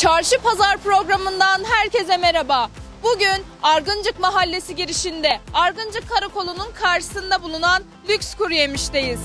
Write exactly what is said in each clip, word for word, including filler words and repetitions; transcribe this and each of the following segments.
Çarşı Pazar programından herkese merhaba. Bugün Argıncık Mahallesi girişinde Argıncık Karakolu'nun karşısında bulunan Lüks Kuruyemiş'teyiz.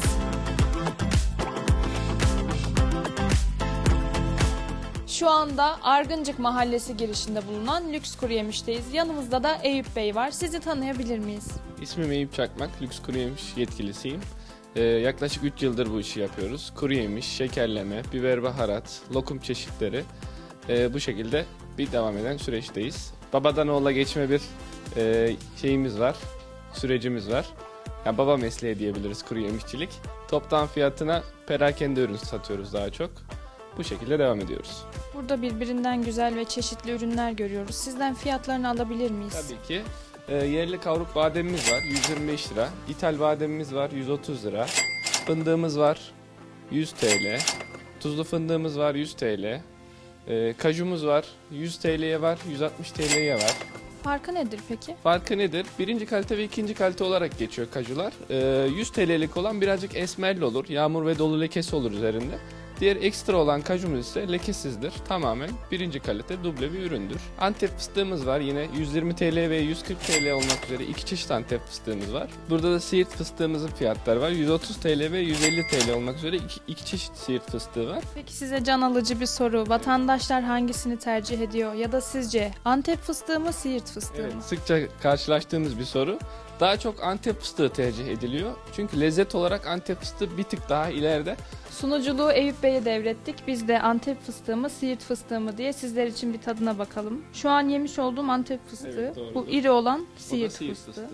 Şu anda Argıncık Mahallesi girişinde bulunan Lüks Kuruyemiş'teyiz. Yanımızda da Eyüp Bey var. Sizi tanıyabilir miyiz? İsmim Eyüp Çakmak, Lüks Kuruyemiş yetkilisiyim. Ee, yaklaşık üç yıldır bu işi yapıyoruz. Kuruyemiş, şekerleme, biber baharat, lokum çeşitleri ee, bu şekilde bir devam eden süreçteyiz. Babadan oğula geçme bir e, şeyimiz var, sürecimiz var. Yani baba mesleği diyebiliriz kuruyemişçilik. Toptan fiyatına perakende ürün satıyoruz daha çok. Bu şekilde devam ediyoruz. Burada birbirinden güzel ve çeşitli ürünler görüyoruz. Sizden fiyatlarını alabilir miyiz? Tabii ki. E, yerli kavruk bademimiz var yüz yirmi beş lira. İthal bademimiz var yüz otuz lira. Fındığımız var yüz TL. Tuzlu fındığımız var yüz TL. E, kajumuz var yüz TL'ye var, yüz altmış TL'ye var. Farkı nedir peki? Farkı nedir? Birinci kalite ve ikinci kalite olarak geçiyor kajular. E, yüz TL'lik olan birazcık esmerli olur. Yağmur ve dolu lekesi olur üzerinde. Diğer ekstra olan kajumuz ise lekesizdir. Tamamen birinci kalite duble bir üründür. Antep fıstığımız var. Yine yüz yirmi TL ve yüz kırk TL olmak üzere iki çeşit Antep fıstığımız var. Burada da Siirt fıstığımızın fiyatları var. yüz otuz TL ve yüz elli TL olmak üzere iki, iki çeşit Siirt fıstığı var. Peki size can alıcı bir soru. Vatandaşlar hangisini tercih ediyor? Ya da sizce Antep fıstığı mı, Siirt fıstığı Evet, mı? sıkça karşılaştığımız bir soru. Daha çok Antep fıstığı tercih ediliyor. Çünkü lezzet olarak Antep fıstığı bir tık daha ileride. Sunuculuğu Eyüp Bey'e devrettik. Biz de Antep fıstığı mı, Siirt fıstığı mı diye sizler için bir tadına bakalım. Şu an yemiş olduğum Antep fıstığı. Evet, doğrudur. Bu iri olan O da Siirt Siirt fıstığı. fıstığı.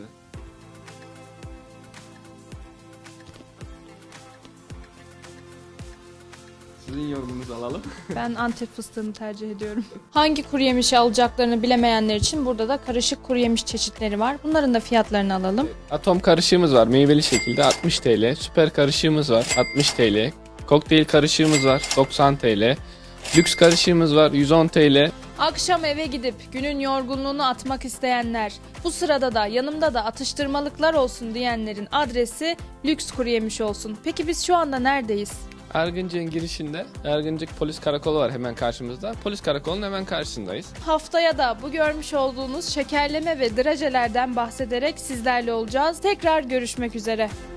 Sizin yorumunuzu alalım. Ben Antep fıstığını tercih ediyorum. Hangi kuru yemişi alacaklarını bilemeyenler için burada da karışık kuru yemiş çeşitleri var. Bunların da fiyatlarını alalım. Atom karışığımız var meyveli şekilde altmış TL. Süper karışığımız var altmış TL. Kokteyl karışığımız var doksan TL. Lüks karışığımız var yüz on TL. Akşam eve gidip günün yorgunluğunu atmak isteyenler, bu sırada da yanımda da atıştırmalıklar olsun diyenlerin adresi Lüks Kuruyemiş olsun. Peki biz şu anda neredeyiz? Argıncık'ın girişinde Argıncık Polis Karakolu var hemen karşımızda. Polis Karakolu'nun hemen karşısındayız. Haftaya da bu görmüş olduğunuz şekerleme ve drajelerden bahsederek sizlerle olacağız. Tekrar görüşmek üzere.